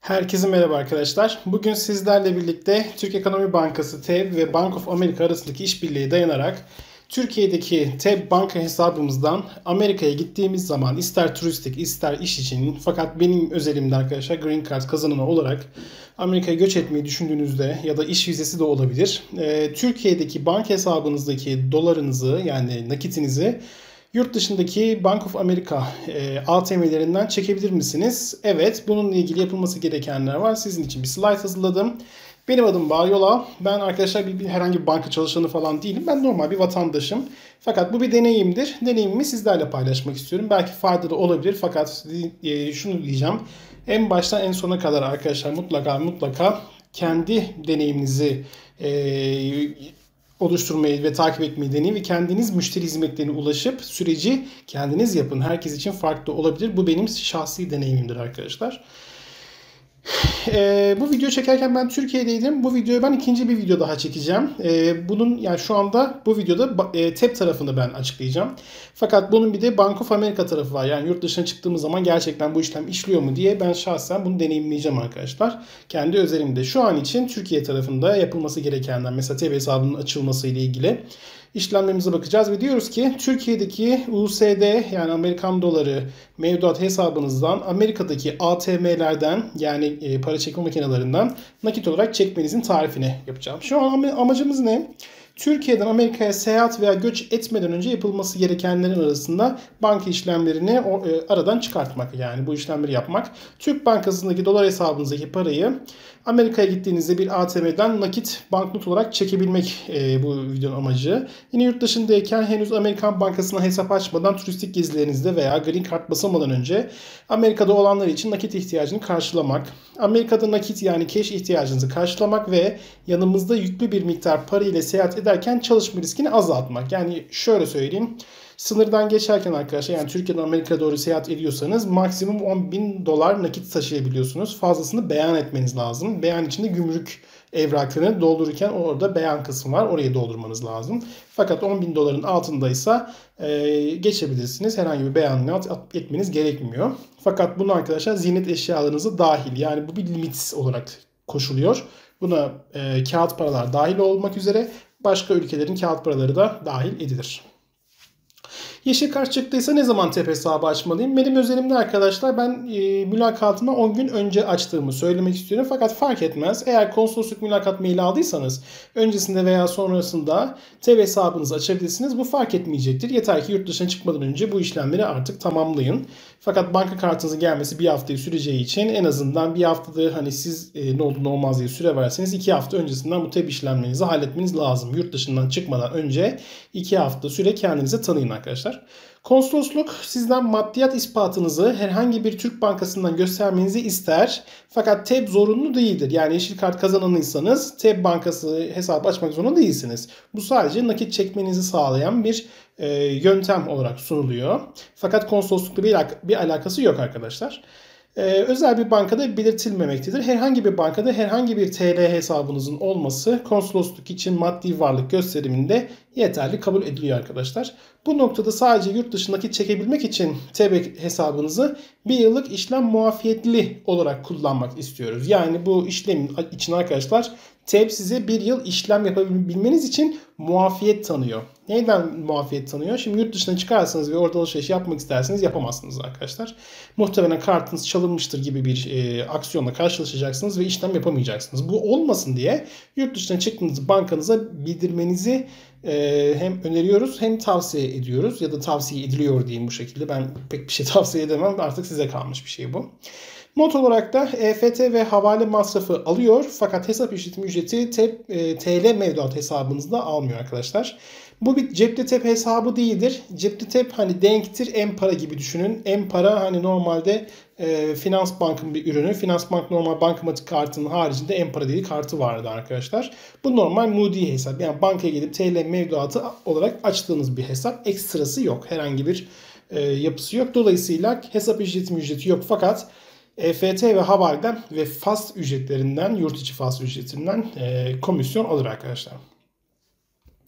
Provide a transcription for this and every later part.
Herkese merhaba arkadaşlar. Bugün sizlerle birlikte Türk Ekonomi Bankası TEB ve Bank of America arasındaki işbirliği dayanarak Türkiye'deki TEB banka hesabımızdan Amerika'ya gittiğimiz zaman ister turistik ister iş için, fakat benim özelimde arkadaşlar Green Card kazananı olarak Amerika'ya göç etmeyi düşündüğünüzde ya da iş vizesi de olabilir. Türkiye'deki banka hesabınızdaki dolarınızı, yani nakitinizi yurt dışındaki Bank of America ATM'lerinden çekebilir misiniz? Evet, bununla ilgili yapılması gerekenler var. Sizin için bir slide hazırladım. Benim adım Bağyola. Ben arkadaşlar herhangi bir banka çalışanı falan değilim. Ben normal bir vatandaşım. Fakat bu bir deneyimdir. Deneyimimi sizlerle paylaşmak istiyorum. Belki faydalı olabilir, fakat şunu diyeceğim. En baştan en sona kadar arkadaşlar mutlaka kendi deneyiminizi oluşturmayı ve takip etmeyi deneyin ve kendiniz müşteri hizmetlerine ulaşıp süreci kendiniz yapın. Herkes için farklı olabilir. Bu benim şahsi deneyimimdir arkadaşlar. Bu video çekerken ben Türkiye'deydim. Bu videoyu ben ikinci bir video daha çekeceğim. Bunun yani şu anda bu videoda TEB tarafını ben açıklayacağım. Fakat bunun bir de Bank of America tarafı var. Yani yurt dışına çıktığımız zaman gerçekten bu işlem işliyor mu diye ben şahsen bunu deneyimleyeceğim arkadaşlar. Kendi özelimde. Şu an için Türkiye tarafında yapılması gerekenler, mesela TEB hesabının açılması ile ilgili işlemlerimize bakacağız ve diyoruz ki Türkiye'deki USD, yani Amerikan doları mevduat hesabınızdan Amerika'daki ATM'lerden, yani para çekme makinelerinden nakit olarak çekmenizin tarifini yapacağım. Şu an amacımız ne? Türkiye'den Amerika'ya seyahat veya göç etmeden önce yapılması gerekenlerin arasında banka işlemlerini aradan çıkartmak, yani bu işlemleri yapmak. Türk Bankası'ndaki dolar hesabınızdaki parayı Amerika'ya gittiğinizde bir ATM'den nakit banknot olarak çekebilmek bu videonun amacı. Yine yurt dışındayken henüz Amerikan Bankası'na hesap açmadan turistik gezilerinizde veya Green Card basamadan önce Amerika'da olanlar için nakit ihtiyacını karşılamak. Amerika'da nakit, yani cash ihtiyacınızı karşılamak ve yanımızda yüklü bir miktar para ile seyahat ederken çalışma riskini azaltmak. Yani şöyle söyleyeyim. Sınırdan geçerken arkadaşlar, yani Türkiye'den Amerika'ya doğru seyahat ediyorsanız maksimum $10.000 nakit taşıyabiliyorsunuz. Fazlasını beyan etmeniz lazım. Beyan içinde gümrük evrakını doldururken orada beyan kısmı var. Orayı doldurmanız lazım. Fakat $10.000'ın altındaysa geçebilirsiniz. Herhangi bir beyan etmeniz gerekmiyor. Fakat bunu arkadaşlar ziynet eşyalarınızı dahil, yani bu bir limit olarak koşuluyor. Buna kağıt paralar dahil olmak üzere başka ülkelerin kağıt paraları da dahil edilir. Yeşil kart çıktıysa ne zaman TEB hesabı açmalıyım? Benim özelimde arkadaşlar, ben mülakatımı 10 gün önce açtığımı söylemek istiyorum. Fakat fark etmez. Eğer konsolosluk mülakat maili aldıysanız öncesinde veya sonrasında TEB hesabınızı açabilirsiniz. Bu fark etmeyecektir. Yeter ki yurt dışına çıkmadan önce bu işlemleri artık tamamlayın. Fakat banka kartınızın gelmesi bir haftayı süreceği için en azından bir haftada, hani siz ne olur ne olmaz diye süre verseniz 2 hafta öncesinden bu TEB işlemlerinizi halletmeniz lazım. Yurt dışından çıkmadan önce 2 hafta süre kendinize tanıyın arkadaşlar. Konsolosluk sizden maddiyat ispatınızı herhangi bir Türk bankasından göstermenizi ister. Fakat TEB zorunlu değildir. Yani yeşil kart kazananıysanız TEB bankası hesabı açmak zorunda değilsiniz. Bu sadece nakit çekmenizi sağlayan bir yöntem olarak sunuluyor. Fakat konsoloslukla bir alakası yok arkadaşlar. Özel bir bankada belirtilmemektedir. Herhangi bir bankada herhangi bir TL hesabınızın olması konsolosluk için maddi varlık gösteriminde yeterli kabul ediliyor arkadaşlar. Bu noktada sadece yurt dışındaki çekebilmek için TEB hesabınızı bir yıllık işlem muafiyetli olarak kullanmak istiyoruz. Yani bu işlemin için arkadaşlar TEB size bir yıl işlem yapabilmeniz için muafiyet tanıyor. Neyden muafiyet tanıyor? Şimdi yurt dışına çıkarsanız ve orada alışveriş yapmak isterseniz yapamazsınız arkadaşlar. Muhtemelen kartınız çalınmıştır gibi bir aksiyonla karşılaşacaksınız ve işlem yapamayacaksınız. Bu olmasın diye yurt dışına çıktığınız bankanıza bildirmenizi hem öneriyoruz hem tavsiye ediyoruz, ya da tavsiye ediliyor diyeyim bu şekilde. Ben pek bir şey tavsiye edemem, artık size kalmış bir şey bu. Not olarak da EFT ve havale masrafı alıyor, fakat hesap işletim ücreti TL mevduat hesabınızda almıyor arkadaşlar. Bu bir cepte TEB hesabı değildir. Cepte TEB hani denktir M-Para gibi düşünün. M-Para hani normalde Finans Bank'ın bir ürünü. Finans Bank normal bankamatik kartının haricinde M-Para diye kartı vardı arkadaşlar. Bu normal Moody hesap. Yani bankaya gelip TL mevduatı olarak açtığınız bir hesap. Ekstrası yok. Herhangi bir yapısı yok. Dolayısıyla hesap ücreti yok, fakat EFT ve havaleden ve FAS ücretlerinden, yurt içi FAS ücretlerinden komisyon alır arkadaşlar.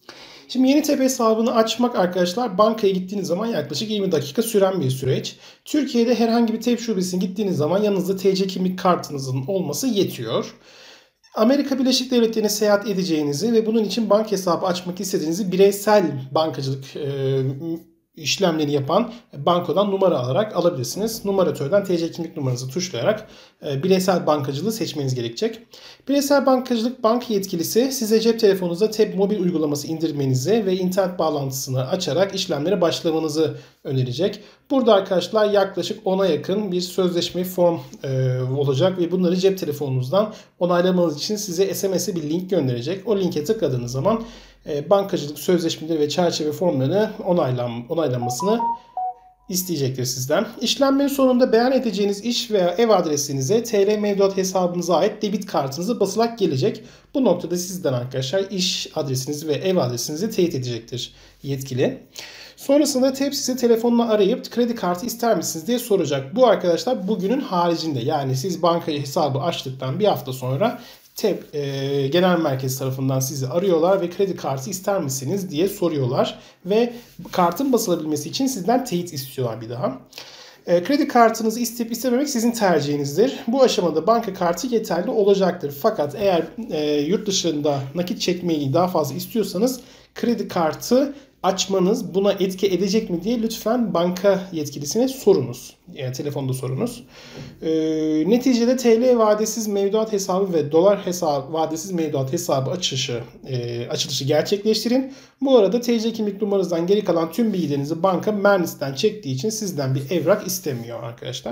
Şimdi yeni TEP hesabını açmak arkadaşlar bankaya gittiğiniz zaman yaklaşık 20 dakika süren bir süreç. Türkiye'de herhangi bir TEP şubesine gittiğiniz zaman yanınızda TC kimlik kartınızın olması yetiyor. Amerika Birleşik Devletleri'ne seyahat edeceğinizi ve bunun için banka hesabı açmak istediğinizi bireysel bankacılık işlemleri yapan bankodan numara alarak alabilirsiniz. Numaratörden TC kimlik numaranızı tuşlayarak bireysel bankacılığı seçmeniz gerekecek. Bireysel bankacılık banka yetkilisi size cep telefonunuza TEB mobil uygulaması indirmenizi ve internet bağlantısını açarak işlemlere başlamanızı önerecek. Burada arkadaşlar yaklaşık 10'a yakın bir sözleşme form olacak ve bunları cep telefonunuzdan onaylamanız için size SMS'e bir link gönderecek. O linke tıkladığınız zaman bankacılık sözleşmeleri ve çerçeve formlarını onaylanmasını isteyecektir sizden. İşlemlerin sonunda beyan edeceğiniz iş veya ev adresinize TL mevduat hesabınıza ait debit kartınızı basılarak gelecek. Bu noktada sizden arkadaşlar iş adresinizi ve ev adresinizi teyit edecektir yetkili. Sonrasında TEB size telefonla arayıp kredi kartı ister misiniz diye soracak. Bu arkadaşlar bugünün haricinde, yani siz banka hesabı açtıktan bir hafta sonra TEB genel merkez tarafından sizi arıyorlar ve kredi kartı ister misiniz diye soruyorlar. Ve kartın basılabilmesi için sizden teyit istiyorlar bir daha. Kredi kartınızı isteyip istememek sizin tercihinizdir. Bu aşamada banka kartı yeterli olacaktır. Fakat eğer yurt dışında nakit çekmeyi daha fazla istiyorsanız kredi kartı açmanız buna etki edecek mi diye lütfen banka yetkilisine sorunuz. Yani telefonda sorunuz. Neticede TL vadesiz mevduat hesabı ve dolar hesabı, vadesiz mevduat hesabı açılışı gerçekleştirin. Bu arada TC kimlik numaranızdan geri kalan tüm bilgilerinizi banka Mernis'ten çektiği için sizden bir evrak istemiyor arkadaşlar.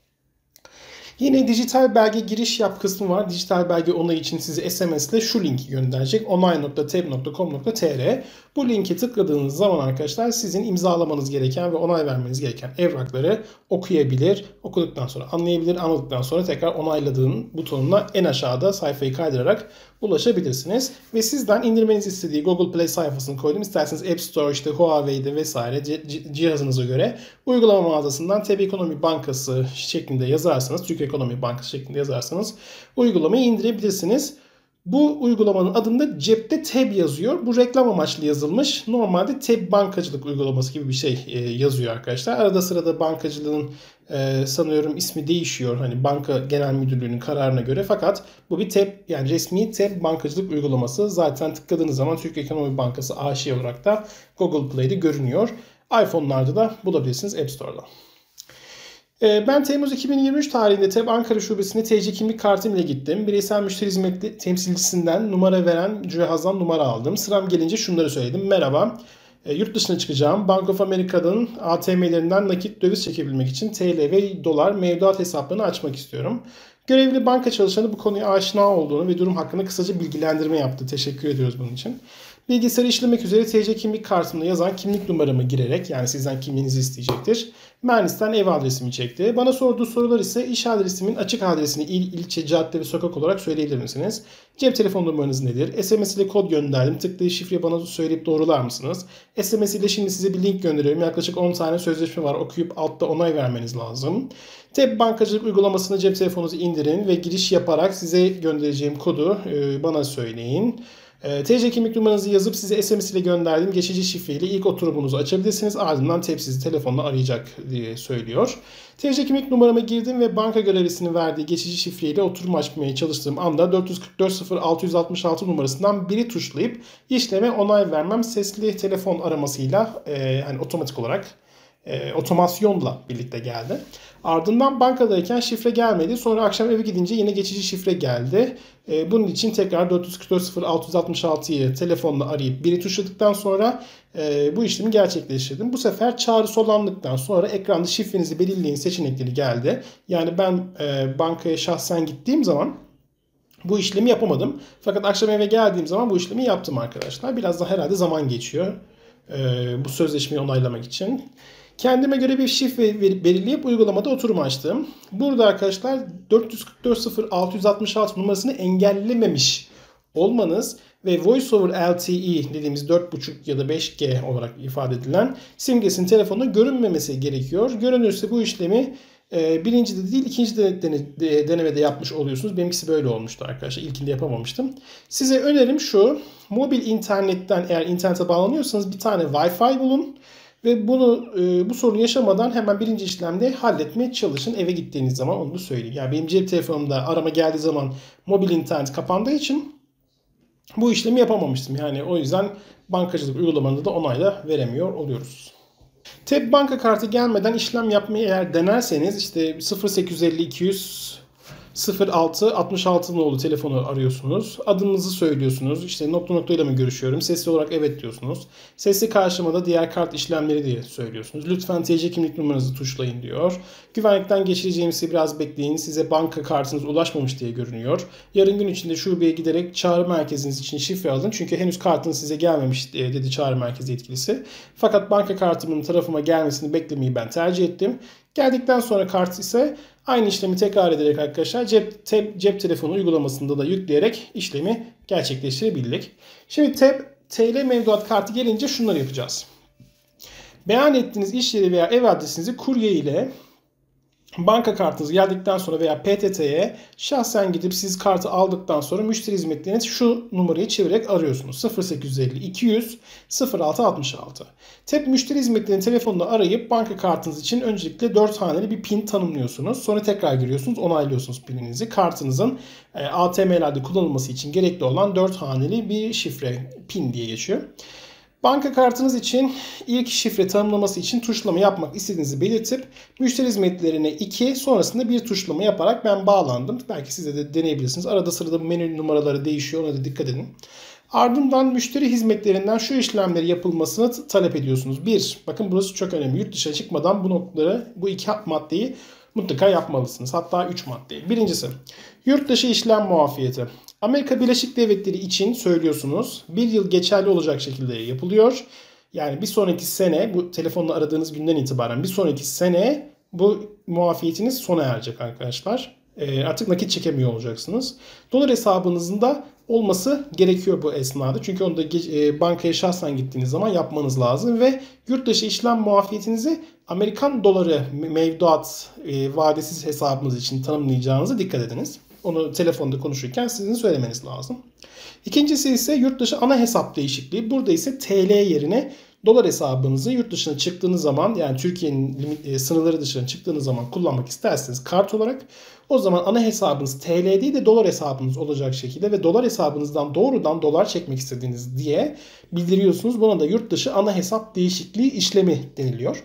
Yine dijital belge giriş yap kısmı var. Dijital belge onayı için size SMS ile şu linki gönderecek. onay.teb.com.tr. Bu linke tıkladığınız zaman arkadaşlar sizin imzalamanız gereken ve onay vermeniz gereken evrakları okuyabilir. Okuduktan sonra anlayabilir. Anladıktan sonra tekrar onayladığın butonuna en aşağıda sayfayı kaydırarak ulaşabilirsiniz. Ve sizden indirmenizi istediği Google Play sayfasını koydum. İsterseniz App Store, işte Huawei'de vesaire cihazınıza göre uygulama mağazasından TEB Ekonomi Bankası şeklinde yazarsanız, Türk Ekonomi Bankası şeklinde yazarsanız uygulamayı indirebilirsiniz. Bu uygulamanın adında cepte TEB yazıyor. Bu reklam amaçlı yazılmış. Normalde TEB bankacılık uygulaması gibi bir şey yazıyor arkadaşlar. Arada sırada bankacılığın sanıyorum ismi değişiyor. Hani banka genel müdürlüğünün kararına göre. Fakat bu bir TEB, yani resmi TEB bankacılık uygulaması. Zaten tıkladığınız zaman Türk Ekonomi Bankası AŞ olarak da Google Play'de görünüyor. iPhone'larda da bulabilirsiniz App Store'da. Ben Temmuz 2023 tarihinde TEB Ankara Şubesi'ne TC kimlik kartım ile gittim. Bireysel müşteri hizmeti temsilcisinden numara veren cihazdan numara aldım. Sıram gelince şunları söyledim. Merhaba, yurt dışına çıkacağım. Bank of America'nın ATM'lerinden nakit döviz çekebilmek için TL ve dolar mevduat hesaplarını açmak istiyorum. Görevli banka çalışanı bu konuya aşina olduğunu ve durum hakkında kısaca bilgilendirme yaptı. Teşekkür ediyoruz bunun için. Bilgisayarı işlemek üzere TC kimlik kartımda yazan kimlik numaramı girerek, yani sizden kimliğinizi isteyecektir, Mernis'ten ev adresimi çekti. Bana sorduğu sorular ise iş adresimin açık adresini ilçe, cadde ve sokak olarak söyleyebilir misiniz? Cep telefon numaranız nedir? SMS ile kod gönderdim. Tıklayıp şifreyi bana söyleyip doğrular mısınız? SMS ile şimdi size bir link gönderiyorum. Yaklaşık 10 tane sözleşme var. Okuyup altta onay vermeniz lazım. TEB bankacılık uygulamasını cep telefonunuzu indirin ve giriş yaparak size göndereceğim kodu bana söyleyin. TC kimlik numaranızı yazıp size SMS ile gönderdiğim geçici şifreyle ilk oturumunuzu açabilirsiniz. Ardından TEB sizi telefonla arayacak diye söylüyor. TC kimlik numaramı girdim ve banka görevlisinin verdiği geçici şifreyle oturum açmaya çalıştığım anda 444 numarasından biri tuşlayıp işleme onay vermem sesli telefon aramasıyla yani otomatik olarak otomasyonla birlikte geldi. Ardından bankadayken şifre gelmedi. Sonra akşam eve gidince yine geçici şifre geldi. Bunun için tekrar 444 telefonla arayıp biri tuşladıktan sonra bu işlemi gerçekleştirdim. Bu sefer çağrı sonlandıktan sonra ekranda şifrenizi belirleyin seçenekleri geldi. Yani ben bankaya şahsen gittiğim zaman bu işlemi yapamadım. Fakat akşam eve geldiğim zaman bu işlemi yaptım arkadaşlar. Biraz da herhalde zaman geçiyor bu sözleşmeyi onaylamak için. Kendime göre bir şifre belirleyip uygulamada oturum açtım. Burada arkadaşlar 444 numarasını engellememiş olmanız ve Voice over LTE dediğimiz 4.5 ya da 5G olarak ifade edilen simgesinin telefonda görünmemesi gerekiyor. Görünürse bu işlemi Birinci de değil, ikinci denemede yapmış oluyorsunuz. Benimkisi böyle olmuştu arkadaşlar. İlkinde yapamamıştım. Size önerim şu. Mobil internetten eğer internete bağlanıyorsanız bir tane Wi-Fi bulun. Ve bu sorunu yaşamadan hemen birinci işlemde halletmeye çalışın. Eve gittiğiniz zaman onu da söyleyeyim. Yani benim cep telefonumda arama geldiği zaman mobil internet kapandığı için bu işlemi yapamamıştım. Yani o yüzden bankacılık uygulamalarında da onayla veremiyor oluyoruz. Tabi banka kartı gelmeden işlem yapmayı eğer denerseniz işte 0850 200 06 66 nolu telefonu arıyorsunuz. Adınızı söylüyorsunuz. İşte nokta noktayla mı görüşüyorum? Sesli olarak evet diyorsunuz. Sesli karşılamada diğer kart işlemleri diye söylüyorsunuz. Lütfen TC kimlik numaranızı tuşlayın diyor. Güvenlikten geçireceğimizi biraz bekleyin. Size banka kartınız ulaşmamış diye görünüyor. Yarın gün içinde şubeye giderek çağrı merkeziniz için şifre alın. Çünkü henüz kartınız size gelmemiş dedi çağrı merkezi yetkilisi. Fakat banka kartımın tarafıma gelmesini beklemeyi ben tercih ettim. Geldikten sonra kart ise aynı işlemi tekrar ederek arkadaşlar cep telefonu uygulamasında da yükleyerek işlemi gerçekleştirebildik. Şimdi TL mevduat kartı gelince şunları yapacağız. Beyan ettiğiniz iş yeri veya ev adresinizi kurye ile banka kartınız geldikten sonra veya PTT'ye şahsen gidip siz kartı aldıktan sonra müşteri hizmetleriniz şu numarayı çevirerek arıyorsunuz. 0850 200 06 66. Müşteri hizmetlerinin telefonunu arayıp banka kartınız için öncelikle 4 haneli bir PIN tanımlıyorsunuz. Sonra tekrar giriyorsunuz, onaylıyorsunuz PIN'inizi. Kartınızın ATM'lerde kullanılması için gerekli olan 4 haneli bir şifre PIN diye geçiyor. Banka kartınız için ilk şifre tanımlaması için tuşlama yapmak istediğinizi belirtip müşteri hizmetlerine 2 sonrasında bir tuşlama yaparak ben bağlandım. Belki siz de deneyebilirsiniz. Arada sırada menü numaraları değişiyor, ona da dikkat edin. Ardından müşteri hizmetlerinden şu işlemleri yapılmasını talep ediyorsunuz. 1. Bakın burası çok önemli. Yurt dışına çıkmadan bu iki maddeyi mutlaka yapmalısınız. Hatta 3 maddeyi. Birincisi, yurt dışı işlem muafiyeti. Amerika Birleşik Devletleri için söylüyorsunuz. 1 yıl geçerli olacak şekilde yapılıyor. Yani bir sonraki sene, bu telefonla aradığınız günden itibaren bir sonraki sene bu muafiyetiniz sona erecek arkadaşlar. Artık nakit çekemiyor olacaksınız. Dolar hesabınızın da olması gerekiyor bu esnada. Çünkü onu da bankaya şahsen gittiğiniz zaman yapmanız lazım. Ve yurt dışı işlem muafiyetinizi Amerikan doları mevduat vadesiz hesabınız için tanımlayacağınıza dikkat ediniz. Onu telefonda konuşurken sizin söylemeniz lazım. İkincisi ise yurt dışı ana hesap değişikliği. Burada ise TL yerine dolar hesabınızı yurt dışına çıktığınız zaman, yani Türkiye'nin sınırları dışına çıktığınız zaman kullanmak isterseniz kart olarak, o zaman ana hesabınız TL değil de dolar hesabınız olacak şekilde ve dolar hesabınızdan doğrudan dolar çekmek istediğiniz diye bildiriyorsunuz. Buna da yurt dışı ana hesap değişikliği işlemi deniliyor.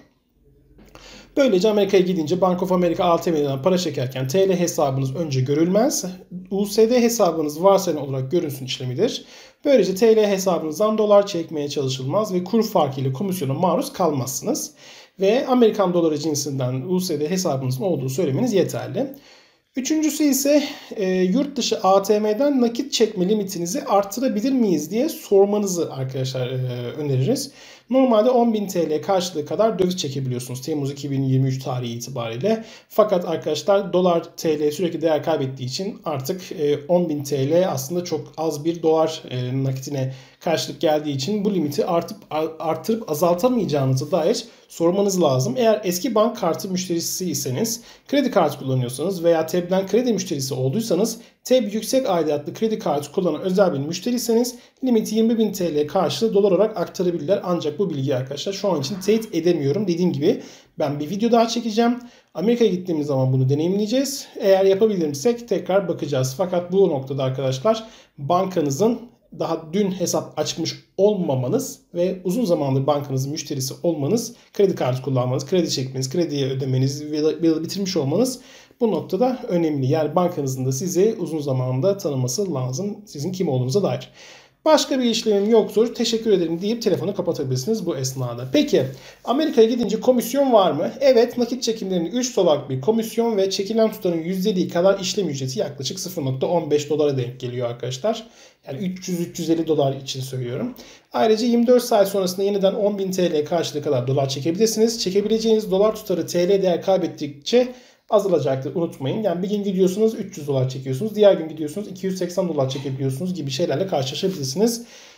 Böylece Amerika'ya gidince Bank of America ATM'den para çekerken TL hesabınız önce görülmez. USD hesabınız varsayılan olarak görünsün işlemidir. Böylece TL hesabınızdan dolar çekmeye çalışılmaz ve kur farkı ile komisyona maruz kalmazsınız. Ve Amerikan doları cinsinden USD hesabınızın olduğu söylemeniz yeterli. Üçüncüsü ise yurt dışı ATM'den nakit çekme limitinizi artırabilir miyiz diye sormanızı arkadaşlar öneririz. Normalde 10.000 TL karşılığı kadar döviz çekebiliyorsunuz Temmuz 2023 tarihi itibariyle. Fakat arkadaşlar dolar TL sürekli değer kaybettiği için artık 10.000 TL aslında çok az bir dolar nakitine karşılık geldiği için bu limiti artırıp azaltamayacağınıza dair sormanız lazım. Eğer eski bank kartı müşterisiyseniz, kredi kartı kullanıyorsanız veya TEB'den kredi müşterisi olduysanız, TEB yüksek aidatlı kredi kartı kullanan özel bir müşteriyseniz limiti 20.000 TL karşılığı dolar olarak aktarabilirler. Ancak bu bilgiyi arkadaşlar şu an için teyit edemiyorum. Dediğim gibi ben bir video daha çekeceğim. Amerika'ya gittiğimiz zaman bunu deneyimleyeceğiz. Eğer yapabilirsek tekrar bakacağız. Fakat bu noktada arkadaşlar bankanızın daha dün hesap açmış olmamanız ve uzun zamandır bankanızın müşterisi olmanız, kredi kartı kullanmanız, kredi çekmeniz, krediye ödemeniz ve yılı bitirmiş olmanız bu noktada önemli. Yani bankanızın da sizi uzun zamanda tanıması lazım, sizin kim olduğunuza dair. Başka bir işlemim yoktur, teşekkür ederim deyip telefonu kapatabilirsiniz bu esnada. Peki Amerika'ya gidince komisyon var mı? Evet, nakit çekimlerinin 3 dolarlık bir komisyon ve çekilen tutarın %'liği kadar işlem ücreti yaklaşık 0.15 dolara denk geliyor arkadaşlar. Yani 300-350 dolar için söylüyorum. Ayrıca 24 saat sonrasında yeniden 10.000 TL karşılığı kadar dolar çekebilirsiniz. Çekebileceğiniz dolar tutarı TL değer kaybettikçe azalacaktır, unutmayın. Yani bir gün gidiyorsunuz 300 dolar çekiyorsunuz. Diğer gün gidiyorsunuz 280 dolar çekebiliyorsunuz gibi şeylerle karşılaşabilirsiniz.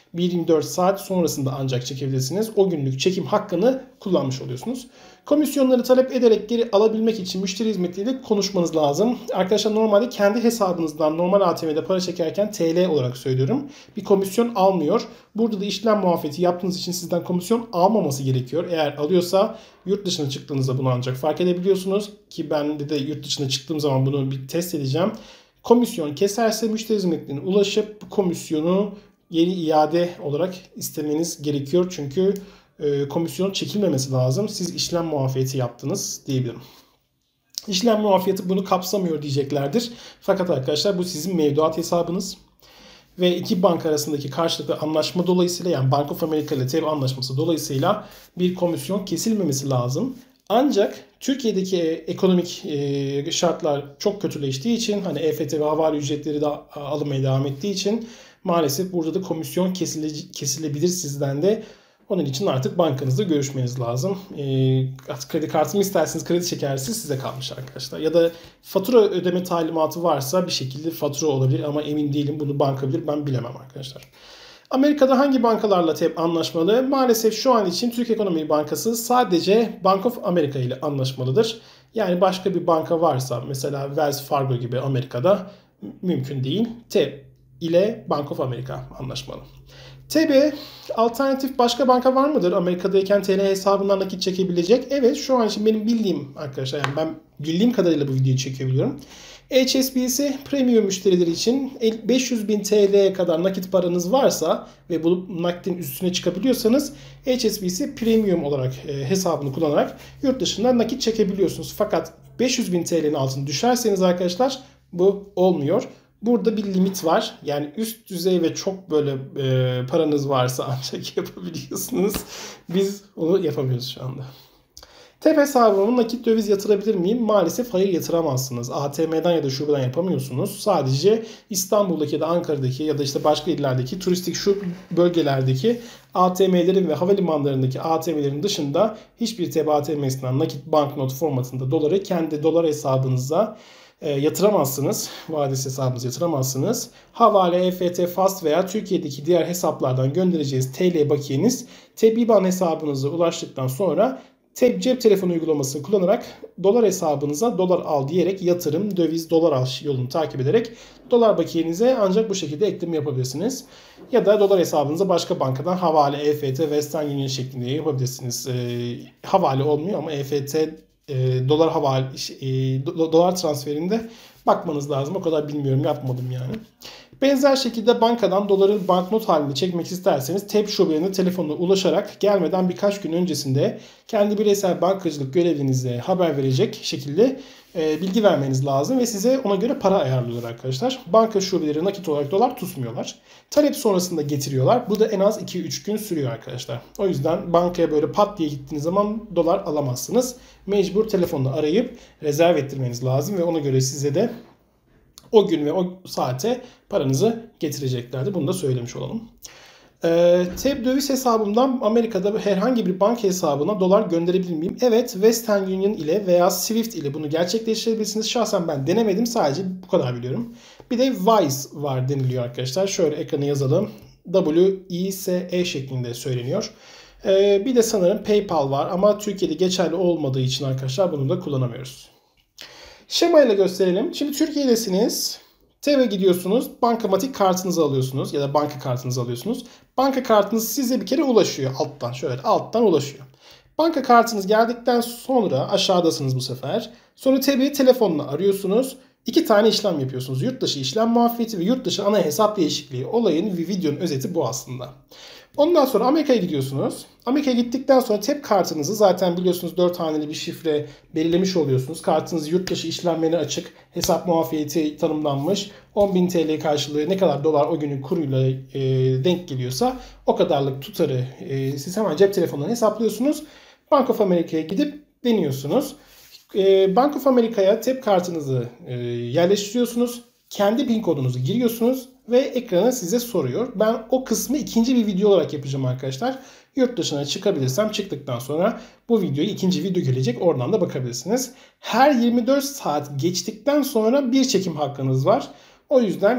24 saat sonrasında ancak çekebilirsiniz. O günlük çekim hakkını kullanmış oluyorsunuz. Komisyonları talep ederek geri alabilmek için müşteri hizmetiyle konuşmanız lazım. Arkadaşlar normalde kendi hesabınızdan normal ATM'de para çekerken TL olarak söylüyorum. Bir komisyon almıyor. Burada da işlem muafiyeti yaptığınız için sizden komisyon almaması gerekiyor. Eğer alıyorsa yurt dışına çıktığınızda bunu ancak fark edebiliyorsunuz. Ki ben de yurt dışına çıktığım zaman bunu bir test edeceğim. Komisyon keserse müşteri hizmetlerine ulaşıp bu komisyonu geri iade olarak istemeniz gerekiyor. Çünkü komisyon çekilmemesi lazım. Siz işlem muafiyeti yaptınız diyebilirim. İşlem muafiyeti bunu kapsamıyor diyeceklerdir. Fakat arkadaşlar bu sizin mevduat hesabınız. Ve iki banka arasındaki karşılıklı anlaşma dolayısıyla, yani Bank of America ile TEB anlaşması dolayısıyla bir komisyon kesilmemesi lazım. Ancak Türkiye'deki ekonomik şartlar çok kötüleştiği için, hani EFT ve havale ücretleri de alınmaya devam ettiği için maalesef burada da komisyon kesilebilir sizden de. Onun için artık bankanızda görüşmeniz lazım. Kredi kartımı isterseniz kredi çekersiniz, size kalmış arkadaşlar. Ya da fatura ödeme talimatı varsa bir şekilde fatura olabilir ama emin değilim. Bunu banka bilir, ben bilemem arkadaşlar. Amerika'da hangi bankalarla TEB anlaşmalı? Maalesef şu an için Türk Ekonomi Bankası sadece Bank of America ile anlaşmalıdır. Yani başka bir banka varsa, mesela Wells Fargo gibi Amerika'da, mümkün değil. TEB ile Bank of America anlaşmalı. TB alternatif başka banka var mıdır? Amerika'dayken TL hesabından nakit çekebilecek. Evet, şu an için benim bildiğim arkadaşlar, yani ben bildiğim kadarıyla bu videoyu çekebiliyorum. HSBC premium müşterileri için 500.000 TL'ye kadar nakit paranız varsa ve bu nakitin üstüne çıkabiliyorsanız HSBC premium olarak hesabını kullanarak yurt dışından nakit çekebiliyorsunuz. Fakat 500.000 TL'nin altına düşerseniz arkadaşlar bu olmuyor. Burada bir limit var. Yani üst düzey ve çok böyle paranız varsa ancak yapabiliyorsunuz. Biz onu yapamıyoruz şu anda. TEB hesabıma nakit döviz yatırabilir miyim? Maalesef hayır, yatıramazsınız. ATM'den ya da şubeden yapamıyorsunuz. Sadece İstanbul'daki ya da Ankara'daki ya da işte başka illerdeki turistik şu bölgelerdeki ATM'lerin ve havalimanlarındaki ATM'lerin dışında hiçbir TEB ATM'sinden nakit banknot formatında doları kendi dolar hesabınıza yatıramazsınız. Vadesi hesabınıza yatıramazsınız. Havale, EFT, Fast veya Türkiye'deki diğer hesaplardan göndereceğiz TL bakiyeniz TEB IBAN hesabınıza ulaştıktan sonra TEB cep telefonu uygulamasını kullanarak dolar hesabınıza dolar al diyerek yatırım, döviz, dolar al yolunu takip ederek dolar bakiyenize ancak bu şekilde ekleme yapabilirsiniz. Ya da dolar hesabınıza başka bankadan havale, EFT, Western Union şeklinde yapabilirsiniz. Havale olmuyor ama EFT dolar havale, dolar transferinde bakmanız lazım. O kadar bilmiyorum, yapmadım yani. Benzer şekilde bankadan doları banknot halinde çekmek isterseniz TEB şubelerine telefonla ulaşarak gelmeden birkaç gün öncesinde kendi bireysel bankacılık görevlinize haber verecek şekilde bilgi vermeniz lazım ve size ona göre para ayarlıyorlar arkadaşlar. Banka şubeleri nakit olarak dolar tutmuyorlar. Talep sonrasında getiriyorlar. Bu da en az 2-3 gün sürüyor arkadaşlar. O yüzden bankaya böyle pat diye gittiğiniz zaman dolar alamazsınız. Mecbur telefonla arayıp rezerv ettirmeniz lazım ve ona göre size de o gün ve o saate paranızı getireceklerdi. Bunu da söylemiş olalım. TEB döviz hesabımdan Amerika'da herhangi bir banka hesabına dolar gönderebilir miyim? Evet, Western Union ile veya Swift ile bunu gerçekleştirebilirsiniz. Şahsen ben denemedim, sadece bu kadar biliyorum. Bir de Wise var deniliyor arkadaşlar. Şöyle ekrana yazalım. WISE şeklinde söyleniyor. Bir de sanırım PayPal var ama Türkiye'de geçerli olmadığı için arkadaşlar bunu da kullanamıyoruz. Şemayla gösterelim. Şimdi Türkiye'desiniz. TEB'e gidiyorsunuz. Bankamatik kartınızı alıyorsunuz ya da banka kartınızı alıyorsunuz. Banka kartınız size bir kere ulaşıyor alttan. Şöyle alttan ulaşıyor. Banka kartınız geldikten sonra aşağıdasınız bu sefer. Sonra TEB'i telefonla arıyorsunuz. 2 tane işlem yapıyorsunuz. Yurt dışı işlem muafiyeti ve yurt dışı ana hesap değişikliği. Olayın ve videonun özeti bu aslında. Ondan sonra Amerika'ya gidiyorsunuz. Amerika'ya gittikten sonra TEB kartınızı zaten biliyorsunuz 4 haneli bir şifre belirlemiş oluyorsunuz. Kartınız yurt dışı işlemlerine açık, hesap muafiyeti tanımlanmış. 10.000 TL karşılığı ne kadar dolar o günün kuruyla denk geliyorsa o kadarlık tutarı siz hemen cep telefonundan hesaplıyorsunuz. Bank of America'ya gidip deniyorsunuz. Bank of America'ya TEB kartınızı yerleştiriyorsunuz. Kendi PIN kodunuzu giriyorsunuz ve ekrana size soruyor. Ben o kısmı ikinci bir video olarak yapacağım arkadaşlar. Yurt dışına çıkabilirsem çıktıktan sonra bu videoyu ikinci video gelecek. Oradan da bakabilirsiniz. Her 24 saat geçtikten sonra bir çekim hakkınız var. O yüzden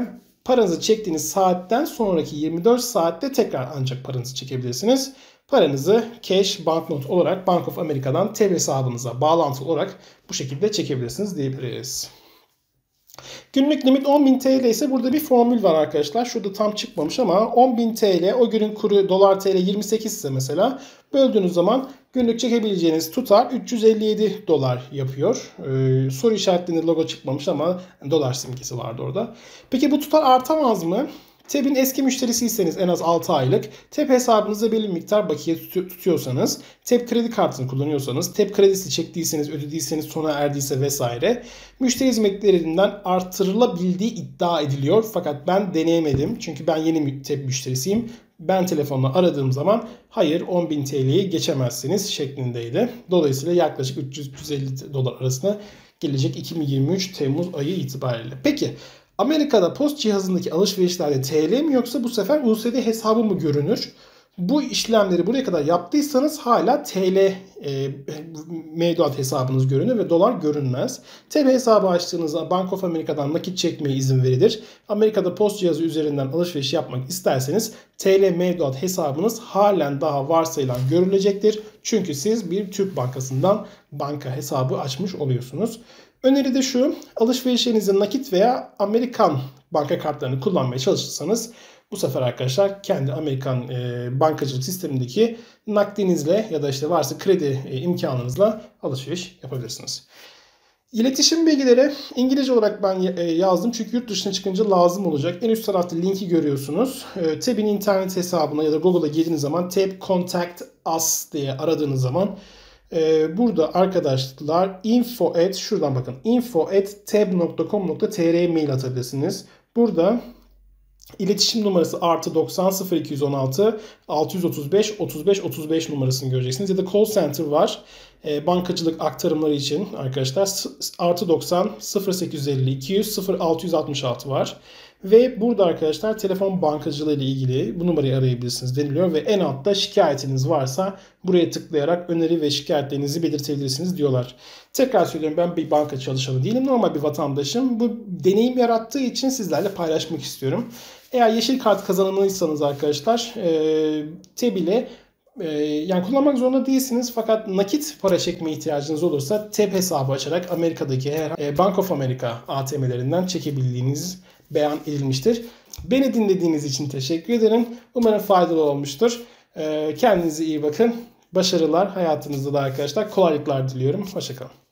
Paranızı çektiğiniz saatten sonraki 24 saatte tekrar ancak paranızı çekebilirsiniz. Paranızı cash, banknot olarak Bank of America'dan TEB hesabınıza bağlantılı olarak bu şekilde çekebilirsiniz diyebiliriz. Günlük limit 10.000 TL ise burada bir formül var arkadaşlar. Şurada tam çıkmamış ama 10.000 TL o günün kuru dolar TL 28 ise mesela böldüğünüz zaman günlük çekebileceğiniz tutar 357 dolar yapıyor. Soru işaretlerinde logo çıkmamış ama dolar simgesi vardı orada. Peki bu tutar artamaz mı? TEB'in eski müşterisiyseniz en az 6 aylık, TEB hesabınızda belli miktar bakiye tutuyorsanız, TEB kredi kartını kullanıyorsanız, TEB kredisi çektiyseniz, ödediyseniz, sona erdiyse vesaire müşteri hizmetlerinden artırılabildiği iddia ediliyor. Fakat ben deneyemedim çünkü ben yeni TEB müşterisiyim. Ben telefonla aradığım zaman hayır 10.000 TL'yi geçemezsiniz şeklindeydi. Dolayısıyla yaklaşık 300-350 dolar arasında gelecek 2023 Temmuz ayı itibariyle. Peki Amerika'da post cihazındaki alışverişlerde TL mi yoksa bu sefer USD hesabı mı görünür? Bu işlemleri buraya kadar yaptıysanız hala TL mevduat hesabınız görünür ve dolar görünmez. TL hesabı açtığınızda Bank of America'dan nakit çekmeye izin verilir. Amerika'da post cihazı üzerinden alışveriş yapmak isterseniz TL mevduat hesabınız halen daha varsayılan görülecektir. Çünkü siz bir Türk bankasından banka hesabı açmış oluyorsunuz. Öneri de şu, alışverişlerinizde nakit veya Amerikan banka kartlarını kullanmaya çalışırsanız bu sefer arkadaşlar kendi Amerikan bankacılık sistemindeki nakdinizle ya da işte varsa kredi imkanınızla alışveriş yapabilirsiniz. İletişim bilgileri İngilizce olarak ben yazdım çünkü yurt dışına çıkınca lazım olacak. En üst tarafta linki görüyorsunuz. TEB'in internet hesabına ya da Google'a girdiğiniz zaman TEB Contact Us diye aradığınız zaman burada arkadaşlar şuradan bakın info@teb.com.tr'ye mail atabilirsiniz. Burada iletişim numarası +90 0216 635 35 35 numarasını göreceksiniz. Ya da call center var. Bankacılık aktarımları için arkadaşlar +90 0850 200 0666 var. Ve burada arkadaşlar telefon bankacılığı ile ilgili bu numarayı arayabilirsiniz deniliyor ve en altta şikayetiniz varsa buraya tıklayarak öneri ve şikayetlerinizi belirtebilirsiniz diyorlar. Tekrar söylüyorum, ben bir banka çalışanı değilim, normal bir vatandaşım. Bu deneyim yarattığı için sizlerle paylaşmak istiyorum. Eğer yeşil kart kazanımlıysanız arkadaşlar TEB ile yani kullanmak zorunda değilsiniz fakat nakit para çekme ihtiyacınız olursa TEB hesabı açarak Amerika'daki Bank of America ATM'lerinden çekebildiğiniz beyan edilmiştir. Beni dinlediğiniz için teşekkür ederim. Umarım faydalı olmuştur. Kendinize iyi bakın. Başarılar hayatınızda da arkadaşlar. Kolaylıklar diliyorum. Hoşça kalın.